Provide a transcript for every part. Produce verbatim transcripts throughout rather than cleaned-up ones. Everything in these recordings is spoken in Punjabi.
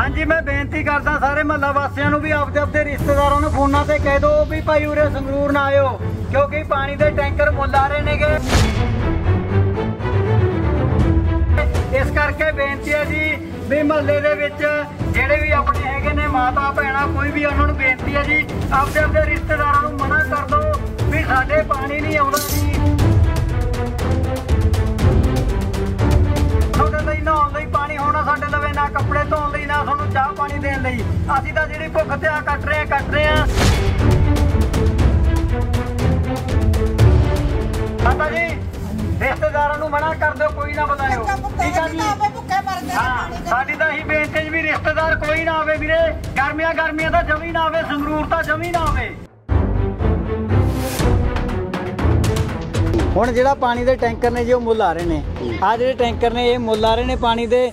हाँ जी, मैं बेनती करदा सारे महल्ला वासियों नूं भी आपदे आपदे रिश्तेदारों नूं फोनां ते कह दो भी भाई उरे संगरूर ना आयो, क्योंकि पानी दे टैंकर मुल आ रहे नेगे। इस करके बेनती है जी भी महल्ले दे विच ਜਿਹੜੇ भी अपने हैगे ने माता भैणा कोई भी उन्होंने बेनती है जी आपदे आपदे रिश्तेदारों नूं मना कर दो भी साडे पानी नहीं आउंदा जी। ਤੁਹਾਡੇ ਲਈ ਨਹਾਉਣ ਲਈ ਪਾਣੀ ਹੋਣਾ ਸਾਡੇ ਲਵੇ ਨਾ ਕੱਪੜੇ ਧੋਣ ਲਈ ਨਾ ਤੁਹਾਨੂੰ ਚਾਹ ਪਾਣੀ ਦੇਣ ਲਈ। ਅਸੀਂ ਤਾਂ ਜਿਹੜੀ ਭੁੱਖ ਤੇ ਆ ਕੱਟ ਰਹੇ ਆ ਕੱਟ ਰਹੇ ਆ। ਮਾਤਾ ਜੀ ਰਿਸ਼ਤੇਦਾਰਾਂ ਨੂੰ ਮਨਾ ਕਰ ਦਿਓ, ਕੋਈ ਨਾ ਬੁਲਾਇਓ, ਠੀਕ ਆ ਜੀ। ਹਾਂ ਸਾਡੀ ਤਾਂ ਇਹੀ ਬੇਨਤੀ ਵੀ ਰਿਸ਼ਤੇਦਾਰ ਕੋਈ ਨਾ ਆਵੇ ਵੀਰੇ। ਗਰਮੀਆਂ ਗਰਮੀਆਂ ਤਾਂ ਜਮੀ ਨਾ ਆਵੇ, ਸੰਗਰੂਰ ਤਾਂ ਜਮੀ ਨਾ ਆਵੇ। ਹੁਣ ਜਿਹੜਾ ਪਾਣੀ ਦੇ ਟੈਂਕਰ ਨੇ ਜੀ ਉਹ ਮੁੱਲ ਆ ਰਹੇ ਨੇ। ਆ ਜਿਹੜੇ ਟੈਂਕਰ ਨੇ ਇਹ ਮੁੱਲ ਆ ਰਹੇ ਨੇ ਪਾਣੀ ਦੇ।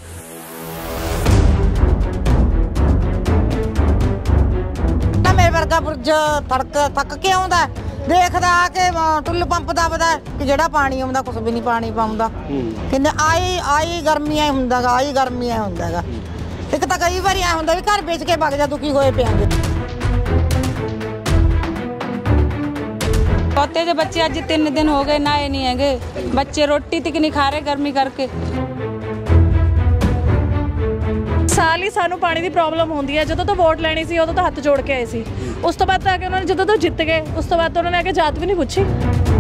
ਤਾਂ ਮੇਰੇ ਵਰਗਾ ਬੁਰਜ ਥੜਕ ਥੱਕ ਕੇ ਆਉਂਦਾ ਦੇਖਦਾ ਕਿ ਟੁੱਲ ਪੰਪ ਦਬਦਾ ਕਿ ਜਿਹੜਾ ਪਾਣੀ ਆਉਂਦਾ ਕੁਛ ਵੀ ਨਹੀਂ ਪਾਣੀ ਪਾਉਂਦਾ। ਕਿੰਨੇ ਆਈ ਆਈ ਗਰਮੀਆਂ ਹੀ ਹੁੰਦਾਗਾ, ਆਈ ਗਰਮੀਆਂ ਹੀ ਹੁੰਦਾਗਾ। ਇੱਕ ਤਾਂ ਕਈ ਵਾਰੀ ਐ ਹੁੰਦਾ ਵੀ ਘਰ ਵੇਚ ਕੇ ਵਗ ਜਾ, ਦੁਖੀ ਹੋਏ ਪਿਆਂਗੇ। पोते जो बच्चे अज तीन दिन हो गए नहाए नहीं हैगे, बच्चे रोटी तक नहीं खा रहे गर्मी करके। साल ही सानू पानी की प्रॉब्लम होती है। जो तो वोट लेनी सी उदों तो हथ जोड़ के आए सी, उस तो बाद तो आके उन्होंने जो तो जित गए उस तो बाद तो उन्होंने आके जात भी नहीं पूछी।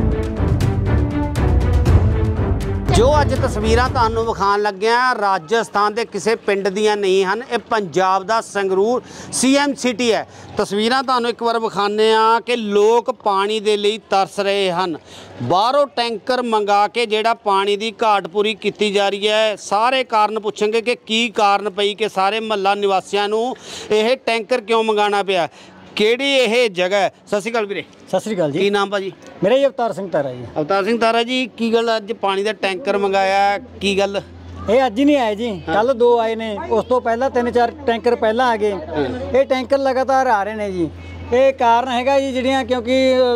जो अज तस्वीरां तुहानूं विखाण लग्गे हां राजस्थान के किसी पिंड दियां नहीं हैं, ये पंजाब दा संगरूर सी एम सिटी है। तस्वीरां तुहानूं एक बार विखाने आ कि लोग पानी दे लई तरस रहे हैं। बाहरों टैंकर मंगा के जिहड़ा पानी की घाट पूरी की जा रही है। सारे कारण पुछेंगे कि की कारण पई कि सारे महल्ला निवासियों नूं यह टैंकर क्यों मंगाना पिया, ਕਿਹੜੀ ਇਹ ਜਗ੍ਹਾ ਹੈ। ਸਤਿ ਸ਼੍ਰੀ ਅਕਾਲ ਵੀਰੇ। ਸਤਿ ਸ਼੍ਰੀ ਅਕਾਲ ਜੀ। ਕੀ ਨਾਮ ਭਾਜੀ? ਮੇਰਾ ਜੀ ਅਵਤਾਰ ਸਿੰਘ ਤਾਰਾ ਜੀ। ਅਵਤਾਰ ਸਿੰਘ ਤਾਰਾ ਜੀ, ਕੀ ਗੱਲ ਅੱਜ ਪਾਣੀ ਦਾ ਟੈਂਕਰ ਮੰਗਾਇਆ, ਕੀ ਗੱਲ? ਇਹ ਅੱਜ ਹੀ ਨਹੀਂ ਆਏ ਜੀ, ਕੱਲ ਦੋ ਆਏ ਨੇ, ਉਸ ਤੋਂ ਪਹਿਲਾਂ ਤਿੰਨ ਚਾਰ ਟੈਂਕਰ ਪਹਿਲਾਂ ਆ ਗਏ। ਇਹ ਟੈਂਕਰ ਲਗਾਤਾਰ ਆ ਰਹੇ ਨੇ ਜੀ। ਇਹ ਕਾਰਨ ਹੈਗਾ ਜੀ ਜਿਹੜੀਆਂ ਕਿਉਂਕਿ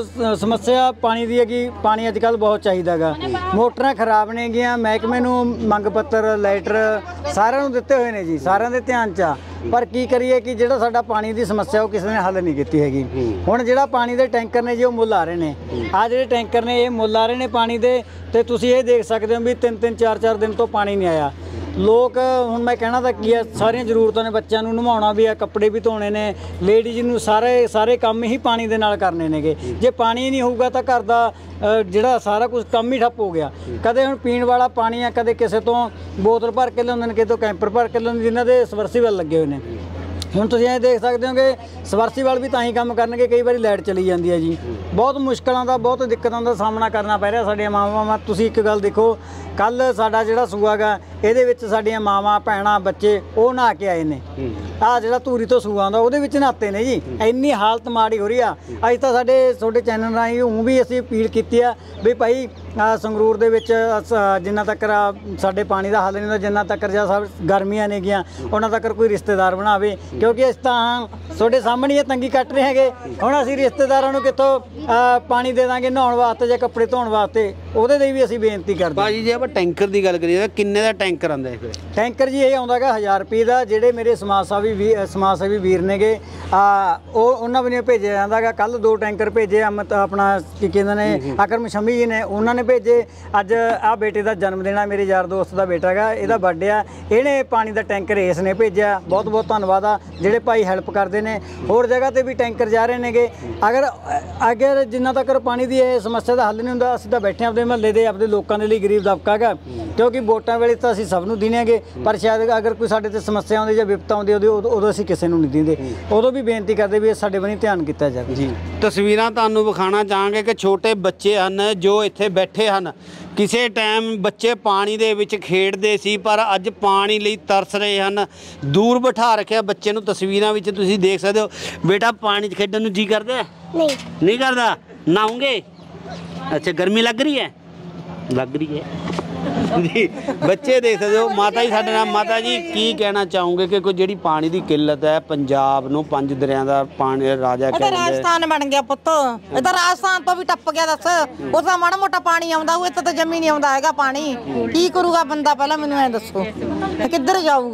ਸਮੱਸਿਆ ਪਾਣੀ ਦੀ ਹੈਗੀ, ਪਾਣੀ ਅੱਜ ਕੱਲ੍ਹ ਬਹੁਤ ਚਾਹੀਦਾ ਗਾ। ਮੋਟਰਾਂ ਖਰਾਬ ਨੇ ਗੀਆਂ, ਮਹਿਕਮੇ ਨੂੰ ਮੰਗ ਪੱਤਰ ਲੈਟਰ ਸਾਰਿਆਂ ਨੂੰ ਦਿੱਤੇ ਹੋਏ ਨੇ ਜੀ, ਸਾਰਿਆਂ ਦੇ ਧਿਆਨ 'ਚ ਆ। ਪਰ ਕੀ ਕਰੀਏ ਕਿ ਜਿਹੜਾ ਸਾਡਾ ਪਾਣੀ ਦੀ ਸਮੱਸਿਆ ਉਹ ਕਿਸੇ ਨੇ ਹੱਲ ਨਹੀਂ ਕੀਤੀ ਹੈਗੀ। ਹੁਣ ਜਿਹੜਾ ਪਾਣੀ ਦੇ ਟੈਂਕਰ ਨੇ ਜੀ ਉਹ ਮੁੱਲ ਆ ਰਹੇ ਨੇ। ਆ ਜਿਹੜੇ ਟੈਂਕਰ ਨੇ ਇਹ ਮੁੱਲ ਆ ਰਹੇ ਨੇ ਪਾਣੀ ਦੇ, ਤੇ ਤੁਸੀਂ ਇਹ ਦੇਖ ਸਕਦੇ ਹੋ ਵੀ ਤਿੰਨ ਤਿੰਨ ਚਾਰ ਚਾਰ ਦਿਨ ਤੋਂ ਪਾਣੀ ਨਹੀਂ ਆਇਆ। ਲੋਕ ਹੁਣ मैं कहना ਤਾਂ ਕੀ ਹੈ, ਸਾਰੀਆਂ ਜ਼ਰੂਰਤਾਂ ਨੇ, ਬੱਚਿਆਂ ਨੂੰ ਨਵਾਉਣਾ ਵੀ ਹੈ, ਕੱਪੜੇ ਵੀ ਧੋਣੇ ਨੇ, ਲੇਡੀਜ਼ ਨੂੰ ਸਾਰੇ ਸਾਰੇ ਕੰਮ ਹੀ ਪਾਣੀ ਦੇ ਨਾਲ ਕਰਨੇ ਨੇਗੇ। ਜੇ ਪਾਣੀ ਨਹੀਂ ਹੋਊਗਾ ਤਾਂ ਘਰ ਦਾ ਜਿਹੜਾ ਸਾਰਾ ਕੁਝ ਕੰਮ ਹੀ ਠੱਪ ਹੋ ਗਿਆ। ਕਦੇ ਹੁਣ ਪੀਣ ਵਾਲਾ ਪਾਣੀ ਆ, ਕਦੇ ਕਿਸੇ ਤੋਂ ਬੋਤਲ ਭਰ ਕੇ ਲਿਆਉਂਦੇ ਨੇ, ਕਿਸੇ ਤੋਂ ਕੈਂਪਰ ਭਰ ਕੇ ਲਿਆਉਂਦੇ, ਜਿਨ੍ਹਾਂ ਦੇ ਸਬਮਰਸੀਬਲ ਲੱਗੇ ਹੋਏ ਨੇ। ਹੁਣ ਤੁਸੀਂ ਇਹ ਦੇਖ ਸਕਦੇ ਹੋ ਕਿ ਸਬਮਰਸੀਬਲ ਵੀ ਤਾਂ ਹੀ ਕੰਮ ਕਰਨਗੇ, ਕਈ ਵਾਰੀ ਲਾਈਟ ਚਲੀ ਜਾਂਦੀ ਹੈ ਜੀ। ਬਹੁਤ ਮੁਸ਼ਕਲਾਂ ਦਾ, ਬਹੁਤ ਦਿੱਕਤਾਂ ਦਾ ਸਾਹਮਣਾ ਕਰਨਾ ਪੈ ਰਿਹਾ ਸਾਡੀਆਂ ਮਾਵਾਂ। ਤੁਸੀਂ ਇੱਕ ਗੱਲ ਦੇਖੋ, ਕੱਲ ਸਾਡਾ ਜਿਹੜਾ ਸੂਆ ਗਾ ਇਹਦੇ ਵਿੱਚ ਸਾਡੀਆਂ ਮਾਵਾਂ ਭੈਣਾਂ ਬੱਚੇ ਉਹ ਨਹਾ ਕੇ ਆਏ ਨੇ। ਆਹ ਜਿਹੜਾ ਧੂਰੀ ਤੋਂ ਸੂਆ ਆਉਂਦਾ ਉਹਦੇ ਵਿੱਚ ਨਹਾਤੇ ਨੇ ਜੀ। ਇੰਨੀ ਹਾਲਤ ਮਾੜੀ ਹੋ ਰਹੀ ਆ। ਅੱਜ ਤਾਂ ਸਾਡੇ ਤੁਹਾਡੇ ਚੈਨਲ ਰਾਹੀਂ ਉਹ ਵੀ ਅਸੀਂ ਅਪੀਲ ਕੀਤੀ ਆ ਵੀ ਭਾਈ ਸੰਗਰੂਰ ਦੇ ਵਿੱਚ ਜਿੰਨਾ ਤੱਕ ਸਾਡੇ ਪਾਣੀ ਦਾ ਹੱਲ ਨਹੀਂ ਹੁੰਦਾ, ਜਿੰਨਾ ਤੱਕ ਜਾਂ ਸਭ ਗਰਮੀਆਂ ਨੇ ਗੀਆਂ ਉਹਨਾਂ ਤੱਕ ਕੋਈ ਰਿਸ਼ਤੇਦਾਰ ਬਣਾਵੇ, ਕਿਉਂਕਿ ਅਸੀਂ ਤਾਂ ਤੁਹਾਡੇ ਸਾਹਮਣੇ ਇਹ ਤੰਗੀ ਕੱਟ ਰਹੇ ਹੈਗੇ। ਹੁਣ ਅਸੀਂ ਰਿਸ਼ਤੇਦਾਰਾਂ ਨੂੰ ਕਿੱਥੋਂ ਪਾਣੀ ਦੇ ਦਾਂਗੇ ਨਹਾਉਣ ਵਾਸਤੇ ਜਾਂ ਕੱਪੜੇ ਧੋਣ ਵਾਸਤੇ, ਉਹਦੇ ਲਈ ਵੀ ਅਸੀਂ ਬੇਨਤੀ ਕਰਦੇ। ਭਾਜੀ ਜੇ ਆਪਾਂ ਟੈਂਕਰ ਦੀ ਗੱਲ ਕਰੀਏ ਕਿੰਨੇ ਦਾ ਟੈਂਕਰ ਆਉਂਦਾ ਹੈ? ਟੈਂਕਰ ਜੀ ਇਹ ਆਉਂਦਾ ਗਾ ਹਜ਼ਾਰ ਰੁਪਏ ਦਾ। ਜਿਹੜੇ ਮੇਰੇ ਸਮਾਜ ਸੇਵੀ ਸਮਾਜ ਸੇਵੀ ਵੀਰ ਨੇਗੇ ਆ ਉਹ ਉਹਨਾਂ ਵੱਲੋਂ ਭੇਜਿਆ ਜਾਂਦਾ ਗਾ। ਕੱਲ ਦੋ ਟੈਂਕਰ ਭੇਜੇ ਅਮਤ ਆਪਣਾ ਕੀ ਕਹਿੰਦੇ ਨੇ ਅਕਰਮ ਸ਼ਮੀ ਜੀ ਨੇ, ਉਹਨਾਂ ਨੇ ਭੇਜੇ। ਅੱਜ ਆਹ ਬੇਟੇ ਦਾ ਜਨਮ ਦਿਨ ਆ, ਮੇਰੇ ਯਾਰ ਦੋਸਤ ਦਾ ਬੇਟਾ ਗਾ, ਇਹਦਾ ਬਰਥਡੇ ਆ, ਇਹਨੇ ਪਾਣੀ ਦਾ ਟੈਂਕਰ ਇਸ ਨੇ ਭੇਜਿਆ। ਬਹੁਤ ਬਹੁਤ ਧੰਨਵਾਦ ਆ ਜਿਹੜੇ ਭਾਈ ਹੈਲਪ ਕਰਦੇ ਨੇ। ਹੋਰ ਜਗ੍ਹਾ ਤੇ ਵੀ ਟੈਂਕਰ ਜਾ ਰਹੇ ਨੇਗੇ। ਅਗਰ ਅਗਰ ਜਿੰਨਾ ਤੱਕ ਪਾਣੀ ਦੀ ਇਹ ਸਮੱਸਿਆ ਦਾ ਹੱਲ ਨਹੀਂ ਹੁੰਦਾ, ਅਸੀਂ ਤਾਂ ਬੈਠੇ ਆਪਣੇ ਮਹੱਲੇ ਦੇ ਆਪਣੇ ਲੋਕਾਂ ਦੇ ਲਈ, ਗਰੀਬ ਦਬਕਾ ਗਾ। ਕਿਉਂਕਿ ਵੋਟਾਂ ਵੇਲੇ ਤਾਂ ਅਸੀਂ ਸਭ ਨੂੰ ਦਿੰਦੇ, ਪਰ ਸ਼ਾਇਦ ਅਗਰ ਕੋਈ ਸਾਡੇ ਤੇ ਸਮੱਸਿਆ ਆਉਂਦੀ ਜਾਂ ਵਿਪਤਾ ਆਉਂਦੀ ਉਹਦੇ ਉਦੋਂ ਅਸੀਂ ਕਿਸੇ ਨੂੰ ਨਹੀਂ ਦਿੰਦੇ। ਉਦੋਂ ਵੀ ਬੇਨਤੀ ਕਰਦੇ ਵੀ ਸਾਡੇ ਵੱਲ ਧਿਆਨ ਕੀਤਾ ਜਾਵੇ ਜੀ। ਤਸਵੀਰਾਂ ਤੁਹਾਨੂੰ ਵਿਖਾਣਾ ਚਾਹਾਂਗੇ ਕਿ ਛੋਟੇ ਬੱਚੇ ਹਨ ਜੋ ਇੱਥੇ ਬੈਠੇ ਹਨ। ਕਿਸੇ ਟਾਈਮ ਬੱਚੇ ਪਾਣੀ ਦੇ ਵਿੱਚ ਖੇਡਦੇ ਸੀ, ਪਰ ਅੱਜ ਪਾਣੀ ਲਈ ਤਰਸ ਰਹੇ ਹਨ। ਦੂਰ ਬਿਠਾ ਰੱਖਿਆ ਬੱਚੇ ਨੂੰ। ਤਸਵੀਰਾਂ ਵਿੱਚ ਤੁਸੀਂ ਦੇਖ ਸਕਦੇ ਹੋ। ਬੇਟਾ ਪਾਣੀ 'ਚ ਖੇਡਣ ਨੂੰ ਜੀ ਕਰਦਾ? ਨਹੀਂ ਨਹੀਂ ਕਰਦਾ। ਨਹਾਉਂਗੇ? ਅੱਛਾ, ਗਰਮੀ ਲੱਗ ਰਹੀ ਹੈ? ਲੱਗ ਰਹੀ ਹੈ जी। बच्चे देख सकते हो। माता जी साडे नाल, माता जी की कहना चाहोगे कि कोई जिहड़ी पानी की किल्लत है पंजाब नूं पंज दरिया दा पानी राजा कहंदे, राजस्थान बन गया पुत्त। ये तो राजस्थान तो भी टप गया। दस उस दा माड़ा मोटा पानी आउंदा, उस तो जमी नहीं आउंदा हैगा पानी। की करूगा बंदा? पहला मैनूं ऐ दसो किधर जाऊगा?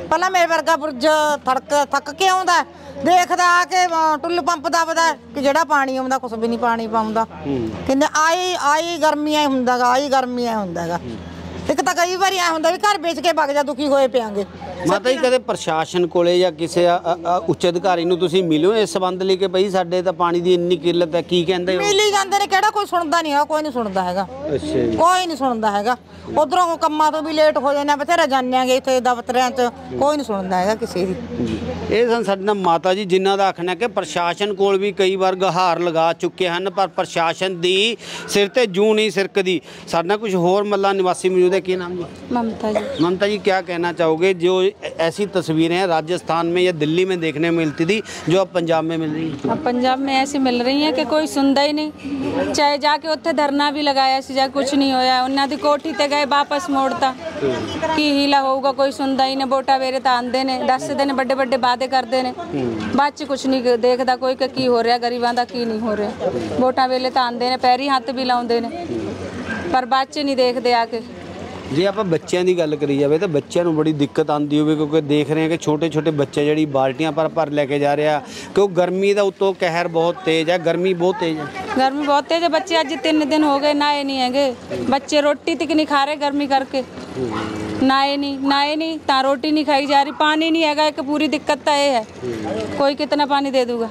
ਪਹਿਲਾਂ ਮੇਰੇ ਵਰਗਾ ਬੁਰਜ ਥੜਕ ਥੱਕ ਕੇ ਆਉਂਦਾ ਦੇਖਦਾ ਆ ਕੇ ਅ, ਟੁੱਲੂ ਪੰਪ ਦਬਦਾ ਕਿ ਜਿਹੜਾ ਪਾਣੀ ਆਉਂਦਾ ਕੁਛ ਵੀ ਨਹੀਂ ਪਾਣੀ ਪਾਉਂਦਾ ਕਿੰਨੇ ਆਈ ਆਈ ਗਰਮੀਆਂ ਹੀ ਹੁੰਦਾਗਾ ਆਈ ਗਰਮੀਆਂ ਹੀ ਹੁੰਦਾਗਾ ਇੱਕ ਤਾਂ ਕਈ ਵਾਰੀ ਐ ਹੁੰਦਾ ਵੀ ਘਰ ਵੇਚ ਕੇ ਵਗ ਜਾ ਦੁਖੀ ਹੋਏ ਪਿਆਂਗੇ ਮਾਤਾ ਜੀ ਕਦੇ ਪ੍ਰਸ਼ਾਸਨ ਕੋਲੇ ਜਾਂ ਕਿਸੇ ਅ- ਅ- ਅ- ਉੱਚ ਅਧਿਕਾਰੀ ਨੂੰ ਤੁਸੀਂ ਮਿਲਿਓ ਇਸ ਸੰਬੰਧ ਲਈ ਕਿ ਬਈ ਸਾਡੇ ਤਾਂ ਪਾਣੀ ਦੀ ਇੰਨੀ ਕਿੱਲਤ ਹੈ, ਕੀ ਕਹਿੰਦੇ ਹੋ? ਮਿਲੀ ਜਾਂਦੇ ਨੇ ਕਿਹੜਾ ਕੋਈ ਸੁਣਦਾ ਨਹੀਂ ਹੈ ਕੋਈ ਨਹੀਂ ਸੁਣਦਾ ਹੈਗਾ ਅੱਛਾ ਜੀ। ਕੋਈ ਨਹੀਂ ਸੁਣਦਾ ਹੈਗਾ ਉਧਰੋਂ ਕੰਮਾਂ ਤੋਂ ਵੀ ਲੇਟ ਹੋ ਜਾਂਦੇ ਆ ਬਥੇਰਾ ਜਾਂਦੇ ਆਂਗੇ ਇੱਥੇ ਦਫ਼ਤਰਾਂ 'ਚ ਕੋਈ ਨਹੀਂ ਸੁਣਦਾ ਹੈਗਾ ਕਿਸੇ ਦੀ ਇਹ ਸਨ ਸਾਡੇ ਨਾਲ ਮਾਤਾ ਜੀ ਜਿਨ੍ਹਾਂ ਦਾ ਆਖਣਾ ਕਿ ਪ੍ਰਸ਼ਾਸਨ ਕੋਲ ਵੀ ਕਈ ਵਾਰ ਗੁਹਾਰ ਲਗਾ ਚੁੱਕੇ ਹਨ ਪਰ ਪ੍ਰਸ਼ਾਸਨ ਦੀ ਸਿਰ ਤੇ ਜੂੰ ਨਹੀਂ ਸਿਰਕਦੀ। ਸਾਡੇ ਨਾਲ ਕੁਝ ਹੋਰ ਮੱਲਾ ਨਿਵਾਸੀ ਮੌਜੂਦ ਹੈ। ਕੀ ਨਾਮ ਜੀ? ममता जी। ममता जी क्या कहना चाहोगे जो ऐसी तस्वीरें हैं राजस्थान में या दिल्ली में देखने में मिलती थी जो अब पंजाब में मिल रही हैं? अब पंजाब में ऐसी मिल रही है कि कोई सुनता ही नहीं चाहे जाके उत्थे धरना भी लगाया सी जा कुछ नहीं होया उन्होंने दी कोठी ते गए वापस मोड़ता की हीला होगा कोई सुनता ही नहीं वोटा वेरे तो आंदे ने दसदे ने बड़े बड़े वादे करते ने बाद च कुछ नहीं देखता कोई कि की हो रहा गरीबां दा की नहीं हो रहा वोटा वेले तो आंदे ने पैरी हत्थ भी लाउंदे ने पर बाद च नहीं देखते आके ਜੇ ਆਪਾਂ ਬੱਚਿਆਂ ਦੀ ਗੱਲ ਕਰੀ ਜਾਵੇ ਤਾਂ ਬੱਚਿਆਂ ਨੂੰ ਬੜੀ ਦਿੱਕਤ ਆਉਂਦੀ ਹੋਵੇ ਕਿਉਂਕਿ ਦੇਖ ਰਹੇ ਹਾਂ ਕਿ ਛੋਟੇ ਛੋਟੇ ਬੱਚੇ ਜਿਹੜੀ ਬਾਲਟੀਆਂ ਭਰ ਭਰ ਲੈ ਕੇ ਜਾ ਰਿਹਾ ਕਿ ਉਹ ਗਰਮੀ ਦਾ ਉੱਤੋਂ ਕਹਿਰ ਬਹੁਤ ਤੇਜ਼ ਹੈ ਗਰਮੀ ਬਹੁਤ ਤੇਜ਼ ਹੈ गर्मी बहुत तेज है बच्चे अज तीन दिन हो गए नहाए नहीं हैगे बच्चे रोटी तक नहीं खा रहे गर्मी करके नहाए नहीं नहाए नहीं ता रोटी नहीं खाई जा रही पानी नहीं हैगा एक पूरी दिक्कत तो ये है कोई कितना पानी दे दूगा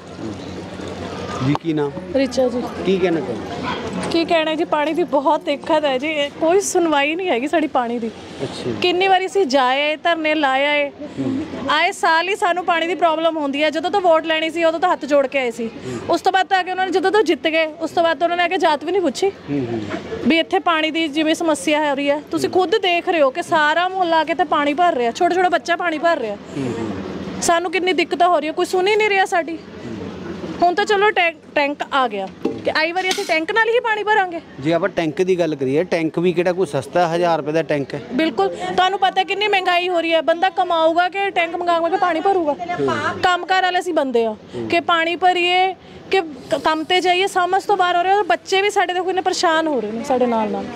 ਜੀ ਕੀ ਨਾਮ ਰਿਚਾ ਜੀ ਕੀ ਕਹਿਣਾ ਚਾਹੁੰਦੇ? ਕੀ ਕਹਿਣਾ ਜੀ ਪਾਣੀ ਦੀ ਬਹੁਤ ਦਿੱਕਤ ਹੈ ਜੀ ਇਹ ਕੋਈ ਸੁਣਵਾਈ ਨਹੀਂ ਹੈਗੀ ਸਾਡੀ ਪਾਣੀ ਦੀ ਅੱਛਾ ਕਿੰਨੀ ਵਾਰੀ ਅਸੀਂ ਜਾਏ ਧਰਨੇ ਲਾਏ ਆਏ ਆਏ ਸਾਲ ਹੀ ਸਾਨੂੰ ਪਾਣੀ ਦੀ ਪ੍ਰੋਬਲਮ ਹੁੰਦੀ ਹੈ ਜਦੋਂ ਤੋਂ ਵੋਟ ਲੈਣੀ ਸੀ ਉਦੋਂ ਤਾਂ ਹੱਥ ਜੋੜ ਕੇ ਆਏ ਸੀ ਉਸ ਤੋਂ ਬਾਅਦ ਤਾਂ ਆ ਕੇ ਉਹਨਾਂ ਨੇ ਜਦੋਂ ਤੋਂ ਜਿੱਤ ਗਏ ਉਸ ਤੋਂ ਬਾਅਦ ਤਾਂ ਉਹਨਾਂ ਨੇ ਆ ਕੇ ਜਾਤ ਵੀ ਨਹੀਂ ਪੁੱਛੀ ਵੀ ਇੱਥੇ ਪਾਣੀ ਦੀ ਜਿਵੇਂ ਸਮੱਸਿਆ ਹੈ ਰਹੀ ਹੈ ਤੁਸੀਂ ਖੁਦ ਦੇਖ ਰਹੇ ਹੋ ਕਿ ਸਾਰਾ ਮੁਹੱਲਾ ਆ ਕੇ ਤੇ ਪਾਣੀ ਭਰ ਰਿਹਾ ਛੋਟਾ ਛੋਟਾ ਬੱਚਾ ਪਾਣੀ ਭਰ ਰਿਹਾ ਸਾਨੂੰ ਕਿੰਨੀ ਦਿੱਕਤ ਹੋ ਰਹੀ ਹੈ ਕੋਈ ਸੁਣ ਹੀ ਨਹੀਂ ਰਿਹਾ ਸਾਡੀ ਹੁਣ ਤਾਂ ਚਲੋ ਟੈਂਕ ਟੈਂਕ ਆ ਗਿਆ ਕਿ ਆਈ ਵਾਰੀ ਅਸੀਂ ਟੈਂਕ ਨਾਲ ਹੀ ਪਾਣੀ ਭਰਾਂਗੇ ਜੇ ਆਪਾਂ ਟੈਂਕ ਦੀ ਗੱਲ ਕਰੀਏ ਟੈਂਕ ਵੀ ਕਿਹੜਾ ਕੋਈ ਸਸਤਾ ਹਜ਼ਾਰ ਰੁਪਏ ਦਾ ਟੈਂਕ ਹੈ ਬਿਲਕੁਲ ਤੁਹਾਨੂੰ ਪਤਾ ਕਿੰਨੀ ਮਹਿੰਗਾਈ ਹੋ ਰਹੀ ਹੈ ਬੰਦਾ ਕਮਾਊਗਾ ਕਿ ਟੈਂਕ ਮੰਗਾਊਗਾ ਕਿ ਪਾਣੀ ਭਰੂਗਾ ਕੰਮਕਾਰ ਵਾਲੇ ਅਸੀਂ ਬੰਦੇ ਆ ਕਿ ਪਾਣੀ ਭਰੀਏ ਕਿ ਕ- ਕੰਮ ਤੇ ਜਾਈਏ ਸਮਝ ਤੋਂ ਬਾਹਰ ਹੋ ਰਹੇ ਔਰ ਬੱਚੇ ਵੀ ਸਾਡੇ ਦੇਖੋ ਇੰਨੇ ਪਰੇਸ਼ਾਨ ਹੋ ਰਹੇ ਨੇ ਸਾਡੇ ਨਾਲ ਨਾਲ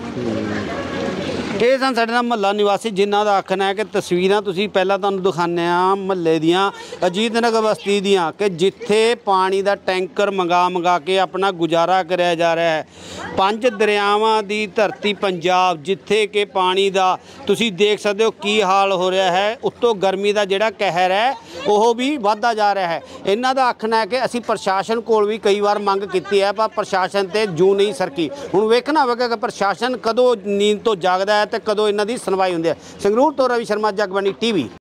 ਇਹ ਸਨ ਸਾਡੇ ਨਾਲ ਮਹੱਲਾ ਨਿਵਾਸੀ ਜਿਨ੍ਹਾਂ ਦਾ ਆਖਣਾ ਹੈ ਕਿ ਤਸਵੀਰਾਂ ਤੁਸੀਂ ਪਹਿਲਾਂ ਤੁਹਾਨੂੰ ਦਿਖਾਉਂਦੇ ਆ ਮਹੱਲੇ ਦੀਆਂ ਅਜੀਤ ਨਗਰ ਬਸਤੀ ਦੀਆਂ ਕਿ ਜਿੱਥੇ ਪਾਣੀ ਦਾ ਟੈਂਕਰ ਮੰਗਾ ਮੰਗਾ ਕੇ ਆਪਣਾ ਗੁਜ਼ਾਰਾ ਕਰਿਆ ਜਾ ਰਿਹਾ ਹੈ ਪੰਜ ਦਰਿਆਵਾਂ ਦੀ ਧਰਤੀ ਪੰਜਾਬ ਜਿੱਥੇ ਕਿ ਪਾਣੀ ਦਾ ਤੁਸੀਂ ਦੇਖ ਸਕਦੇ ਹੋ ਕੀ ਹਾਲ ਹੋ ਰਿਹਾ ਹੈ ਉੱਤੋਂ ਗਰਮੀ ਦਾ ਜਿਹੜਾ ਕਹਿਰ ਹੈ ਉਹ ਵੀ ਵੱਧਦਾ ਜਾ ਰਿਹਾ ਹੈ ਇਹਨਾਂ ਦਾ ਆਖਣਾ ਹੈ ਕਿ ਅਸੀਂ ਪ੍ਰਸ਼ਾਸਨ ਕੋਲ ਵੀ ਕਈ ਵਾਰ ਮੰਗ ਕੀਤੀ ਹੈ ਪਰ ਪ੍ਰਸ਼ਾਸਨ ਤੇ ਜੂ ਨਹੀਂ ਸਰਕੀ ਹੁਣ ਵੇਖਣਾ ਹੋਵੇਗਾ ਕਿ ਪ੍ਰਸ਼ਾਸਨ ਕਦੋਂ ਨੀਂਦ ਤੋਂ ਜਾਗਦਾ ਹੈ ਤੇ ਕਦੋਂ ਇਹਨਾਂ ਦੀ ਸੁਣਵਾਈ ਹੁੰਦੀ ਹੈ। ਸੰਗਰੂਰ ਤੋਂ ਰਵੀ ਸ਼ਰਮਾ, ਜਗਬਾਣੀ ਟੀਵੀ।